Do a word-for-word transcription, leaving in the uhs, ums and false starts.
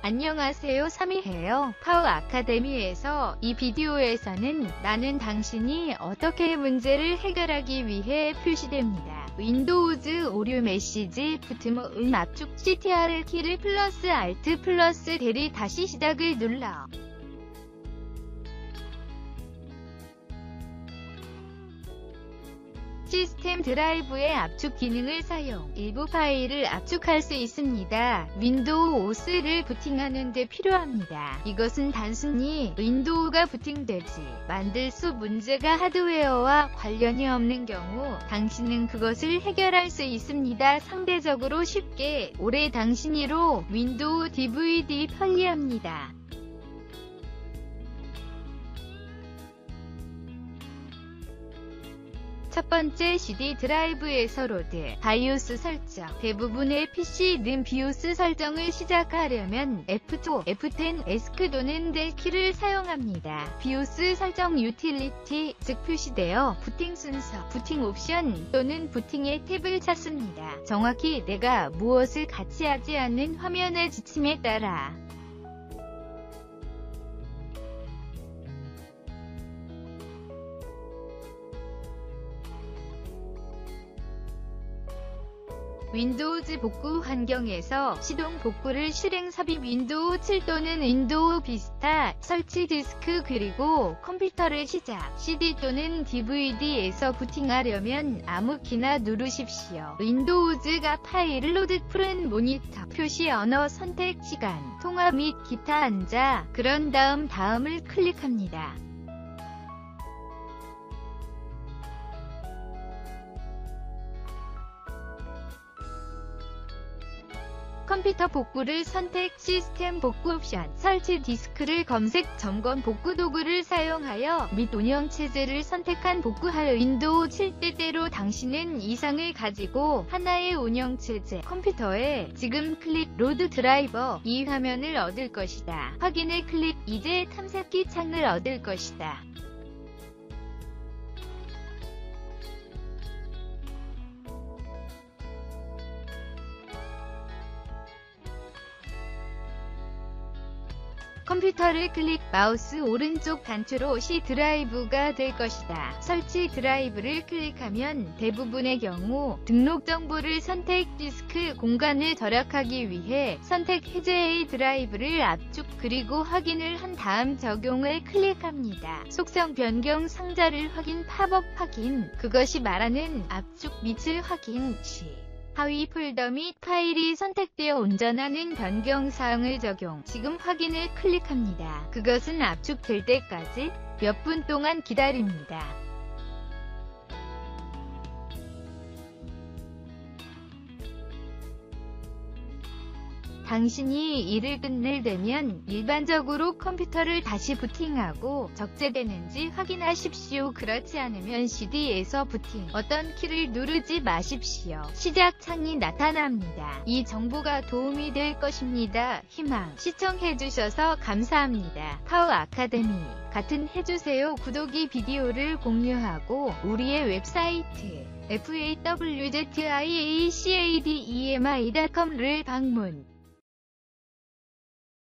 안녕하세요, 삼이에요. 파워 아카데미에서 이 비디오에서는 나는 당신이 어떻게 문제를 해결하기 위해 표시됩니다. 윈도우즈 오류 메시지 부트모음 압축 씨티알 키를 플러스 알트 플러스 델이 다시 시작을 눌러 시스템 드라이브의 압축 기능을 사용, 일부 파일을 압축할 수 있습니다. 윈도우 오스를 부팅하는 데 필요합니다. 이것은 단순히 윈도우가 부팅되지 만들 수 문제가 하드웨어와 관련이 없는 경우 당신은 그것을 해결할 수 있습니다. 상대적으로 쉽게 올해 당신이로 윈도우 디브이디 편리합니다. 첫 번째 씨디 드라이브에서 로드, 바이오스 설정. 대부분의 피씨는 비오스 설정을 시작하려면 에프 투, 에프 텐, 에스크 또는 델 키를 사용합니다. 비오스 설정 유틸리티, 즉 표시되어 부팅 순서, 부팅 옵션 또는 부팅의 탭을 찾습니다. 정확히 내가 무엇을 같이 하지 않는 화면의 지침에 따라 윈도우즈 복구 환경에서 시동 복구를 실행 삽입 윈도우 칠 또는 윈도우 비스타, 설치 디스크 그리고 컴퓨터를 시작, 씨디 또는 디브이디에서 부팅하려면 아무 키나 누르십시오. 윈도우즈가 파일을 로드 푸른 모니터, 표시 언어 선택 시간, 통화 및 기타 앉아, 그런 다음 다음을 클릭합니다. 컴퓨터 복구를 선택, 시스템 복구 옵션, 설치 디스크를 검색, 점검 복구 도구를 사용하여 및 운영체제를 선택한 복구할 윈도우 칠 때대로 당신은 이상을 가지고 하나의 운영체제, 컴퓨터에 지금 클릭, 로드 드라이버, 이 화면을 얻을 것이다. 확인을 클릭, 이제 탐색기 창을 얻을 것이다. 컴퓨터를 클릭, 마우스 오른쪽 단추로 C 드라이브가 될 것이다. 설치 드라이브를 클릭하면 대부분의 경우 등록 정보를 선택, 디스크 공간을 절약하기 위해 선택 해제 A 드라이브를 압축 그리고 확인을 한 다음 적용을 클릭합니다. 속성 변경 상자를 확인, 팝업 확인, 그것이 말하는 압축 및을 확인 시. 하위 폴더 및 파일이 선택되어 온전하는 변경사항을 적용. 지금 확인을 클릭합니다. 그것은 압축될 때까지 몇 분 동안 기다립니다. 당신이 일을 끝낼 때면 일반적으로 컴퓨터를 다시 부팅하고 적재되는지 확인하십시오. 그렇지 않으면 씨디에서 부팅, 어떤 키를 누르지 마십시오. 시작 창이 나타납니다. 이 정보가 도움이 될 것입니다. 희망. 시청해주셔서 감사합니다. 파워 아카데미 같은 해주세요. 구독이 비디오를 공유하고 우리의 웹사이트 에프 에이 더블유 지 아이 에이 씨 에이 디 이 엠 아이 닷 컴을 방문